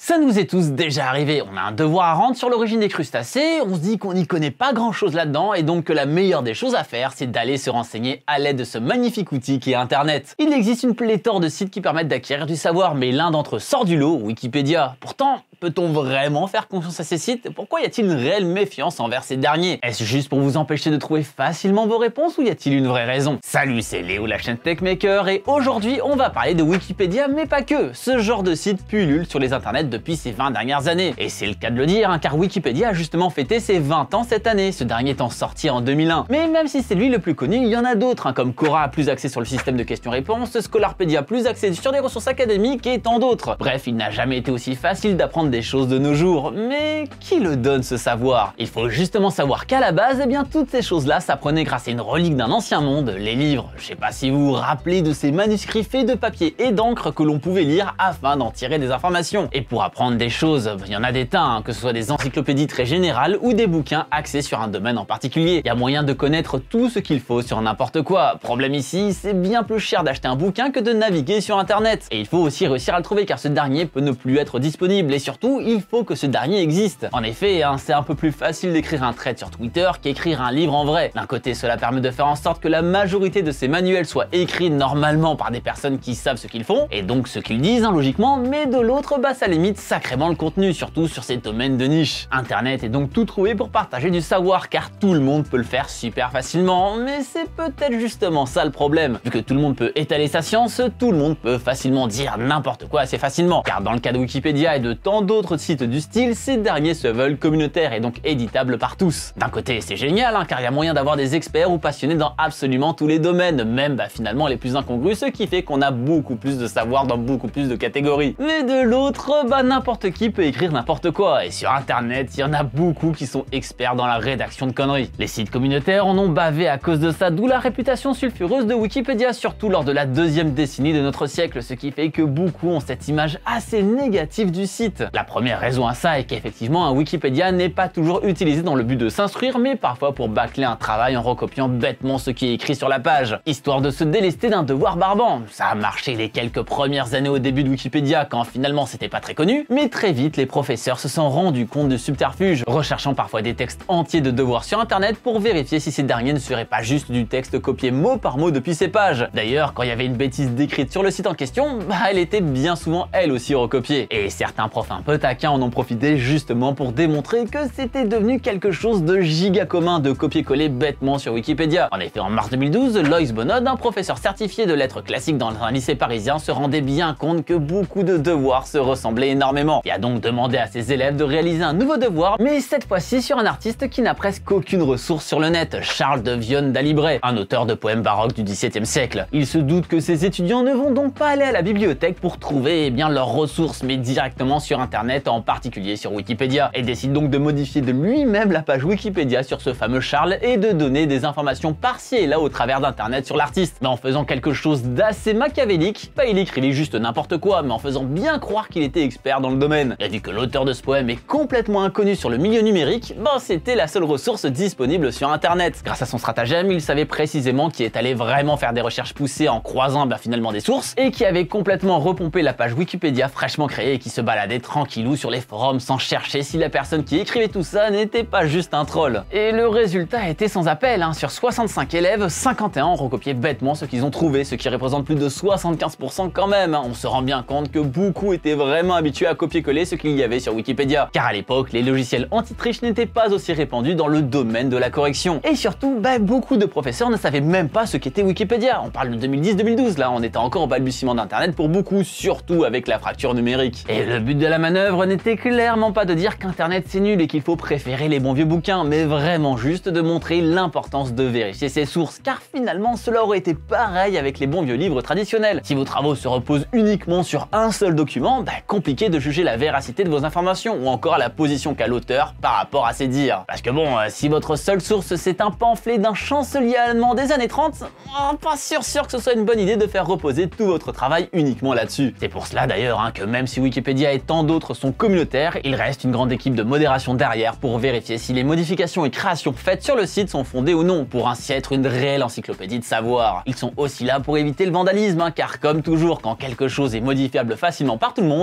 Ça nous est tous déjà arrivé, on a un devoir à rendre sur l'origine des crustacés, on se dit qu'on n'y connaît pas grand chose là-dedans et donc que la meilleure des choses à faire c'est d'aller se renseigner à l'aide de ce magnifique outil qui est internet. Il existe une pléthore de sites qui permettent d'acquérir du savoir, mais l'un d'entre eux sort du lot, Wikipédia. Pourtant, peut-on vraiment faire confiance à ces sites? Pourquoi y a-t-il une réelle méfiance envers ces derniers? Est-ce juste pour vous empêcher de trouver facilement vos réponses ou y a-t-il une vraie raison? Salut, c'est Léo, la chaîne Techmaker, et aujourd'hui on va parler de Wikipédia, mais pas que. Ce genre de site pullule sur les internets depuis ces 20 dernières années. Et c'est le cas de le dire, car Wikipédia a justement fêté ses 20 ans cette année, ce dernier étant sorti en 2001. Mais même si c'est lui le plus connu, il y en a d'autres, comme Quora, plus axé sur le système de questions-réponses, Scholarpedia, plus axé sur des ressources académiques, et tant d'autres. Bref, il n'a jamais été aussi facile d'apprendre des choses de nos jours. Mais qui le donne ce savoir? Il faut justement savoir qu'à la base, toutes ces choses-là s'apprenaient grâce à une relique d'un ancien monde, les livres. Je sais pas si vous vous rappelez de ces manuscrits faits de papier et d'encre que l'on pouvait lire afin d'en tirer des informations. Et pour apprendre des choses, il y en a des tas, que ce soit des encyclopédies très générales ou des bouquins axés sur un domaine en particulier. Il y a moyen de connaître tout ce qu'il faut sur n'importe quoi. Problème ici, c'est bien plus cher d'acheter un bouquin que de naviguer sur internet. Et il faut aussi réussir à le trouver car ce dernier peut ne plus être disponible et surtout, il faut que ce dernier existe. En effet, c'est un peu plus facile d'écrire un thread sur Twitter qu'écrire un livre en vrai. D'un côté, cela permet de faire en sorte que la majorité de ces manuels soient écrits normalement par des personnes qui savent ce qu'ils font et donc ce qu'ils disent, logiquement, mais de l'autre, ça limite sacrément le contenu, surtout sur ces domaines de niche. Internet est donc tout trouvé pour partager du savoir, car tout le monde peut le faire super facilement, mais c'est peut-être justement ça le problème. Vu que tout le monde peut étaler sa science, tout le monde peut facilement dire n'importe quoi assez facilement, car dans le cas de Wikipédia et de tant d'autres sites du style, ces derniers se veulent communautaires et donc éditables par tous. D'un côté, c'est génial, car il y a moyen d'avoir des experts ou passionnés dans absolument tous les domaines, même finalement les plus incongrus, ce qui fait qu'on a beaucoup plus de savoir dans beaucoup plus de catégories. Mais de l'autre, n'importe qui peut écrire n'importe quoi, et sur internet, il y en a beaucoup qui sont experts dans la rédaction de conneries. Les sites communautaires en ont bavé à cause de ça, d'où la réputation sulfureuse de Wikipédia, surtout lors de la deuxième décennie de notre siècle, ce qui fait que beaucoup ont cette image assez négative du site. La première raison à ça est qu'effectivement, un Wikipédia n'est pas toujours utilisé dans le but de s'instruire, mais parfois pour bâcler un travail en recopiant bêtement ce qui est écrit sur la page, histoire de se délester d'un devoir barbant. Ça a marché les quelques premières années au début de Wikipédia, quand finalement c'était pas très connu, mais très vite les professeurs se sont rendus compte du subterfuge, recherchant parfois des textes entiers de devoirs sur internet pour vérifier si ces derniers ne seraient pas juste du texte copié mot par mot depuis ces pages. D'ailleurs, quand il y avait une bêtise décrite sur le site en question, elle était bien souvent elle aussi recopiée. Et certains profs un peu taquins en ont profité justement pour démontrer que c'était devenu quelque chose de giga commun de copier-coller bêtement sur Wikipédia. En effet, en mars 2012, Loïs Bonod, un professeur certifié de lettres classiques dans un lycée parisien, se rendait bien compte que beaucoup de devoirs se ressemblaient énormément. Il a donc demandé à ses élèves de réaliser un nouveau devoir, mais cette fois-ci sur un artiste qui n'a presque aucune ressource sur le net, Charles de Vione d'Alibret, un auteur de poèmes baroques du XVIIe siècle. Il se doute que ses étudiants ne vont donc pas aller à la bibliothèque pour trouver leurs ressources, mais directement sur internet, en particulier sur Wikipédia, et décide donc de modifier de lui-même la page Wikipédia sur ce fameux Charles et de donner des informations par-ci et là au travers d'internet sur l'artiste. Mais en faisant quelque chose d'assez machiavélique, il écrivait juste n'importe quoi, mais en faisant bien croire qu'il était expert dans le domaine. Et vu que l'auteur de ce poème est complètement inconnu sur le milieu numérique, c'était la seule ressource disponible sur internet. Grâce à son stratagème, il savait précisément qui est allé vraiment faire des recherches poussées en croisant finalement des sources, et qui avait complètement repompé la page Wikipédia fraîchement créée et qui se baladait tranquillou sur les forums sans chercher si la personne qui écrivait tout ça n'était pas juste un troll. Et le résultat était sans appel, sur 65 élèves, 51 ont recopié bêtement ce qu'ils ont trouvé, ce qui représente plus de 75% quand même. On se rend bien compte que beaucoup étaient vraiment habitués à copier-coller ce qu'il y avait sur Wikipédia, car à l'époque, les logiciels anti-triche n'étaient pas aussi répandus dans le domaine de la correction. Et surtout, beaucoup de professeurs ne savaient même pas ce qu'était Wikipédia. On parle de 2010-2012, là, on était encore au balbutiement d'internet pour beaucoup, surtout avec la fracture numérique. Et le but de la manœuvre n'était clairement pas de dire qu'internet c'est nul et qu'il faut préférer les bons vieux bouquins, mais vraiment juste de montrer l'importance de vérifier ses sources, car finalement cela aurait été pareil avec les bons vieux livres traditionnels. Si vos travaux se reposent uniquement sur un seul document, compliqué de juger la véracité de vos informations ou encore la position qu'a l'auteur par rapport à ses dires. Parce que si votre seule source c'est un pamphlet d'un chancelier allemand des années 30, pas sûr que ce soit une bonne idée de faire reposer tout votre travail uniquement là-dessus. C'est pour cela d'ailleurs que même si Wikipédia et tant d'autres sont communautaires, il reste une grande équipe de modération derrière pour vérifier si les modifications et créations faites sur le site sont fondées ou non, pour ainsi être une réelle encyclopédie de savoir. Ils sont aussi là pour éviter le vandalisme, car comme toujours, quand quelque chose est modifiable facilement par tout le monde, il y a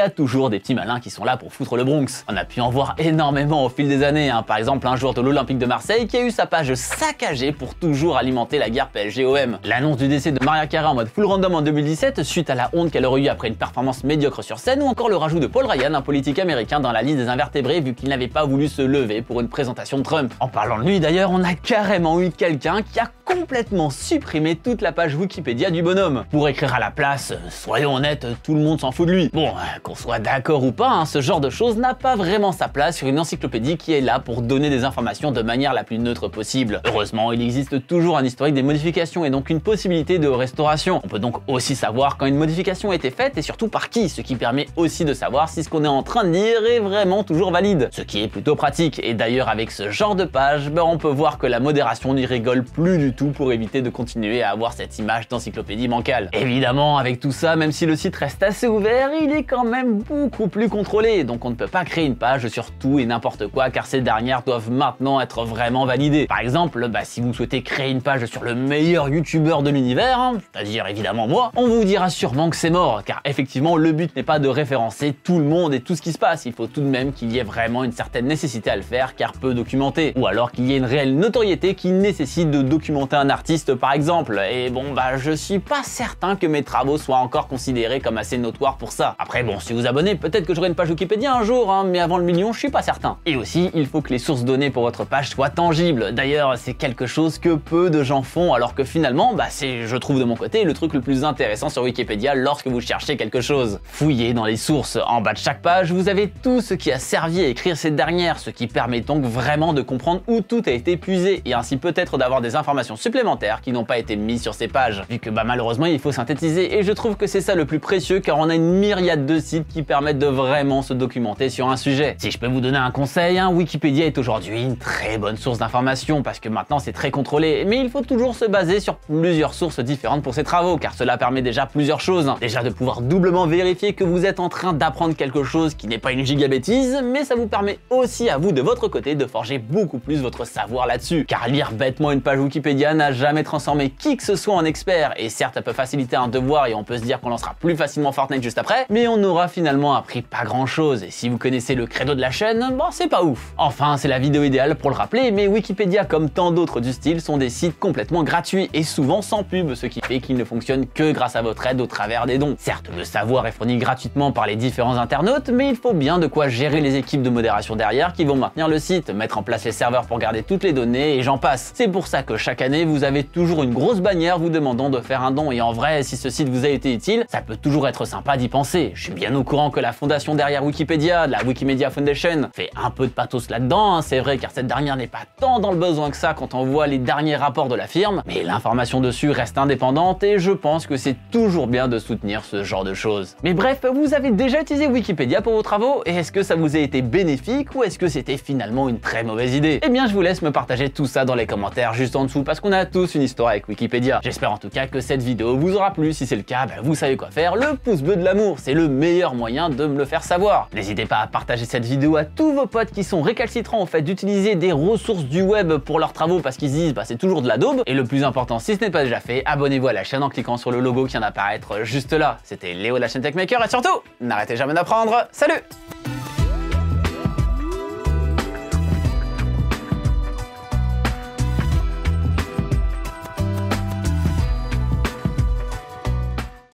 a toujours des petits malins qui sont là pour foutre le Bronx. On a pu en voir énormément au fil des années, hein. Par exemple un joueur de l'Olympique de Marseille qui a eu sa page saccagée pour toujours alimenter la guerre PSG-OM. L'annonce du décès de Maria Carey en mode full random en 2017 suite à la honte qu'elle aurait eu après une performance médiocre sur scène, ou encore le rajout de Paul Ryan, un politique américain, dans la liste des invertébrés vu qu'il n'avait pas voulu se lever pour une présentation de Trump. En parlant de lui d'ailleurs, on a carrément eu quelqu'un qui a complètement supprimé toute la page Wikipédia du bonhomme. Pour écrire à la place, soyons honnêtes, tout le monde s'en fout de lui. Bon, qu'on soit d'accord ou pas, hein, ce genre de choses n'a pas vraiment sa place sur une encyclopédie qui est là pour donner des informations de manière la plus neutre possible. Heureusement, il existe toujours un historique des modifications et donc une possibilité de restauration. On peut donc aussi savoir quand une modification a été faite et surtout par qui, ce qui permet aussi de savoir si ce qu'on est en train de dire est vraiment toujours valide. Ce qui est plutôt pratique. Et d'ailleurs, avec ce genre de page, on peut voir que la modération n'y rigole plus du tout pour éviter de continuer à avoir cette image d'encyclopédie bancale. Évidemment, avec tout ça, même si le site reste assez ouvert, il est quand même beaucoup plus contrôlé, donc on ne peut pas créer une page sur tout et n'importe quoi car ces dernières doivent maintenant être vraiment validées. Par exemple, si vous souhaitez créer une page sur le meilleur youtubeur de l'univers, hein, c'est-à-dire évidemment moi, on vous dira sûrement que c'est mort, car effectivement le but n'est pas de référencer tout le monde et tout ce qui se passe, il faut tout de même qu'il y ait vraiment une certaine nécessité à le faire car peu documenté, ou alors qu'il y ait une réelle notoriété qui nécessite de documenter un artiste par exemple, et bon je suis pas certain que mes travaux soient encore considérés comme assez notoires pour ça. Après bon, si vous abonnez, peut-être que j'aurai une page Wikipédia un jour, hein, mais avant le million, je suis pas certain. Et aussi, il faut que les sources données pour votre page soient tangibles. D'ailleurs, c'est quelque chose que peu de gens font, alors que finalement, c'est, je trouve de mon côté, le truc le plus intéressant sur Wikipédia lorsque vous cherchez quelque chose. Fouillez dans les sources. En bas de chaque page, vous avez tout ce qui a servi à écrire ces dernières, ce qui permet donc vraiment de comprendre où tout a été puisé, et ainsi peut-être d'avoir des informations supplémentaires qui n'ont pas été mises sur ces pages. Vu que malheureusement, il faut synthétiser, et je trouve que c'est ça le plus précieux, car on a une myriade de sites qui permettent de vraiment se documenter sur un sujet. Si je peux vous donner un conseil, Wikipédia est aujourd'hui une très bonne source d'information parce que maintenant c'est très contrôlé, mais il faut toujours se baser sur plusieurs sources différentes pour ses travaux, car cela permet déjà plusieurs choses. Déjà de pouvoir doublement vérifier que vous êtes en train d'apprendre quelque chose qui n'est pas une gigabêtise, mais ça vous permet aussi à vous de votre côté de forger beaucoup plus votre savoir là-dessus, car lire bêtement une page Wikipédia n'a jamais transformé qui que ce soit en expert, et certes ça peut faciliter un devoir et on peut se dire qu'on lancera plus facilement Fortnite juste après, mais on aura finalement appris pas grand chose, et si vous connaissez le credo de la chaîne, c'est pas ouf. Enfin, c'est la vidéo idéale pour le rappeler, mais Wikipédia comme tant d'autres du style sont des sites complètement gratuits et souvent sans pub, ce qui fait qu'ils ne fonctionnent que grâce à votre aide au travers des dons. Certes, le savoir est fourni gratuitement par les différents internautes, mais il faut bien de quoi gérer les équipes de modération derrière qui vont maintenir le site, mettre en place les serveurs pour garder toutes les données et j'en passe. C'est pour ça que chaque année, vous avez toujours une grosse bannière vous demandant de faire un don, et en vrai, si ce site vous a été utile, ça peut toujours être sympa d'y penser. Je suis bien au courant que la fondation derrière Wikipédia, la Wikimedia Foundation, fait un peu de pathos là-dedans, c'est vrai, car cette dernière n'est pas tant dans le besoin que ça quand on voit les derniers rapports de la firme, mais l'information dessus reste indépendante et je pense que c'est toujours bien de soutenir ce genre de choses. Mais bref, vous avez déjà utilisé Wikipédia pour vos travaux, et est-ce que ça vous a été bénéfique ou est-ce que c'était finalement une très mauvaise idée? Eh bien, je vous laisse me partager tout ça dans les commentaires juste en dessous, parce qu'on a tous une histoire avec Wikipédia. J'espère en tout cas que cette vidéo vous aura plu. Si c'est le cas, vous savez quoi faire, le pouce bleu de l'amour, c'est le meilleur moyen de me le faire savoir. N'hésitez pas à partager cette vidéo à tous vos potes qui sont récalcitrants au fait d'utiliser des ressources du web pour leurs travaux parce qu'ils se disent c'est toujours de la daube. Et le plus important, si ce n'est pas déjà fait, abonnez-vous à la chaîne en cliquant sur le logo qui vient d'apparaître juste là. C'était Léo de la chaîne Techmaker et surtout, n'arrêtez jamais d'apprendre. Salut!